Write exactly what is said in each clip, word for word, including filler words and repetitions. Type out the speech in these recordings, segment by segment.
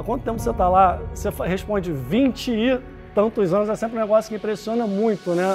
Há quanto tempo você está lá? Você responde vinte e tantos anos, é sempre um negócio que impressiona muito, né?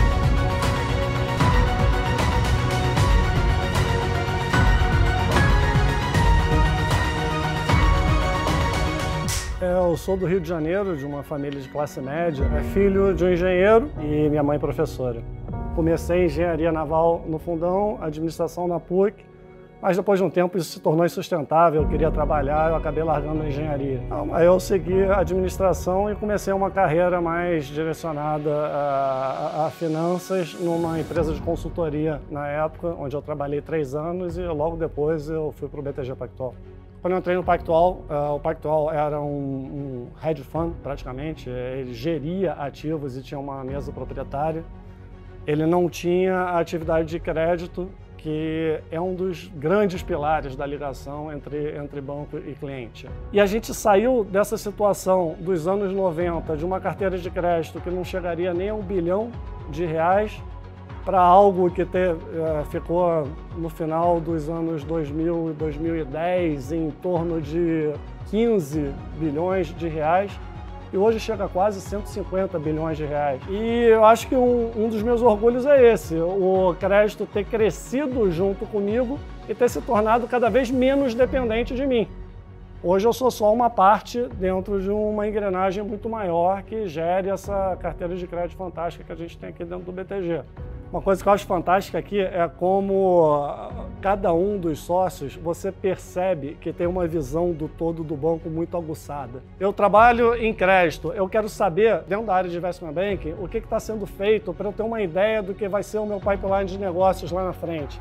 Eu sou do Rio de Janeiro, de uma família de classe média. É filho de um engenheiro e minha mãe professora. Comecei engenharia naval no Fundão, administração na P U C, mas depois de um tempo isso se tornou insustentável, eu queria trabalhar, eu acabei largando a engenharia. Então, aí eu segui a administração e comecei uma carreira mais direcionada a, a, a finanças numa empresa de consultoria na época, onde eu trabalhei três anos e logo depois eu fui para o B T G Pactual. Quando eu entrei no Pactual, uh, o Pactual era um, um hedge fund, praticamente. Ele geria ativos e tinha uma mesa proprietária. Ele não tinha atividade de crédito, que é um dos grandes pilares da ligação entre, entre banco e cliente. E a gente saiu dessa situação dos anos noventa, de uma carteira de crédito que não chegaria nem a um bilhão de reais, para algo que te, uh, ficou no final dos anos dois mil e dois mil e dez em torno de quinze bilhões de reais e hoje chega a quase cento e cinquenta bilhões de reais. E eu acho que um, um dos meus orgulhos é esse, o crédito ter crescido junto comigo e ter se tornado cada vez menos dependente de mim. Hoje eu sou só uma parte dentro de uma engrenagem muito maior que gere essa carteira de crédito fantástica que a gente tem aqui dentro do B T G. Uma coisa que eu acho fantástica aqui é como cada um dos sócios, você percebe que tem uma visão do todo do banco muito aguçada. Eu trabalho em crédito, eu quero saber, dentro da área de investment banking, o que está sendo feito para eu ter uma ideia do que vai ser o meu pipeline de negócios lá na frente.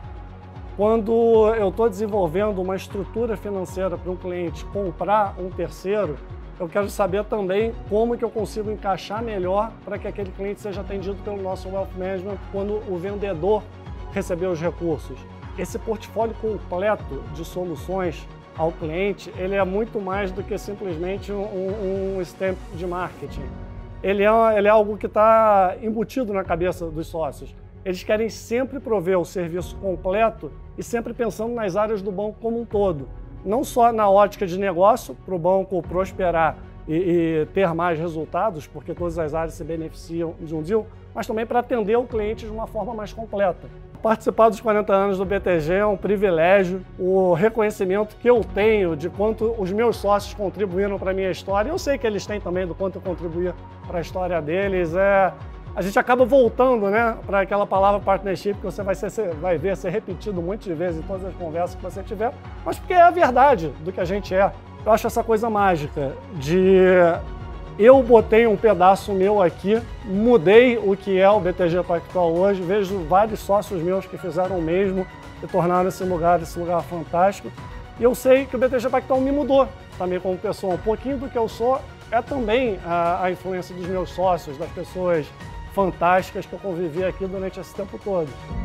Quando eu estou desenvolvendo uma estrutura financeira para um cliente comprar um terceiro, eu quero saber também como que eu consigo encaixar melhor para que aquele cliente seja atendido pelo nosso Wealth Management quando o vendedor receber os recursos. Esse portfólio completo de soluções ao cliente, ele é muito mais do que simplesmente um, um stamp de marketing. Ele é, ele é algo que está embutido na cabeça dos sócios. Eles querem sempre prover o serviço completo e sempre pensando nas áreas do banco como um todo. Não só na ótica de negócio, para o banco prosperar e, e ter mais resultados, porque todas as áreas se beneficiam de um deal, mas também para atender o cliente de uma forma mais completa. Participar dos quarenta anos do B T G é um privilégio, o reconhecimento que eu tenho de quanto os meus sócios contribuíram para a minha história, eu sei que eles têm também do quanto eu contribuí para a história deles, é... A gente acaba voltando, né, para aquela palavra partnership que você vai, ser, vai ver ser repetido muitas vezes em todas as conversas que você tiver, mas porque é a verdade do que a gente é. Eu acho essa coisa mágica de eu botei um pedaço meu aqui, mudei o que é o B T G Pactual hoje, vejo vários sócios meus que fizeram o mesmo e tornaram esse lugar, esse lugar fantástico. E eu sei que o B T G Pactual me mudou também como pessoa. Um pouquinho do que eu sou é também a, a influência dos meus sócios, das pessoas fantásticas que eu convivi aqui durante esse tempo todo.